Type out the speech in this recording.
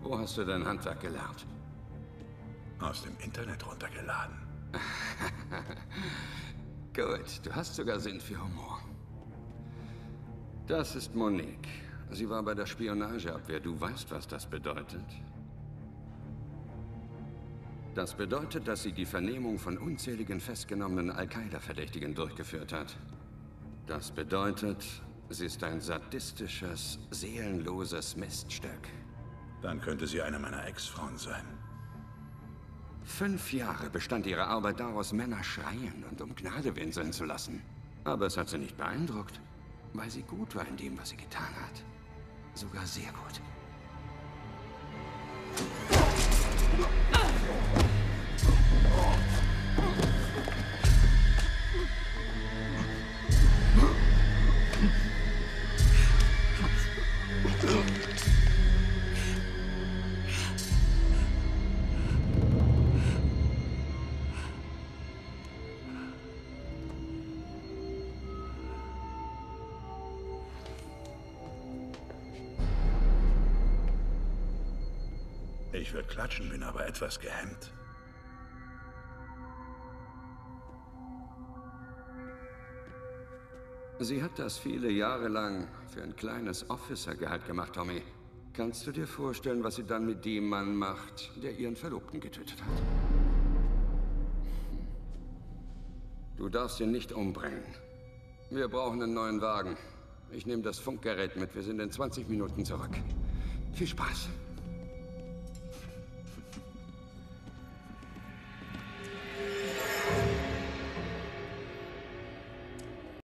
Wo hast du dein Handwerk gelernt? Aus dem Internet runtergeladen. Gut, du hast sogar Sinn für Humor. Das ist Monique. Sie war bei der Spionageabwehr. Du weißt, was das bedeutet? Das bedeutet, dass sie die Vernehmung von unzähligen festgenommenen Al-Qaida-Verdächtigen durchgeführt hat. Das bedeutet, sie ist ein sadistisches, seelenloses Miststück. Dann könnte sie eine meiner Ex-Frauen sein. 5 Jahre bestand ihre Arbeit daraus, Männer schreien und um Gnade winseln zu lassen. Aber es hat sie nicht beeindruckt, weil sie gut war in dem, was sie getan hat. Sogar sehr gut. Ich würde klatschen, bin aber etwas gehemmt. Sie hat das viele Jahre lang für ein kleines Officergehalt gemacht, Tommy. Kannst du dir vorstellen, was sie dann mit dem Mann macht, der ihren Verlobten getötet hat? Du darfst ihn nicht umbringen. Wir brauchen einen neuen Wagen. Ich nehme das Funkgerät mit. Wir sind in 20 Minuten zurück. Viel Spaß.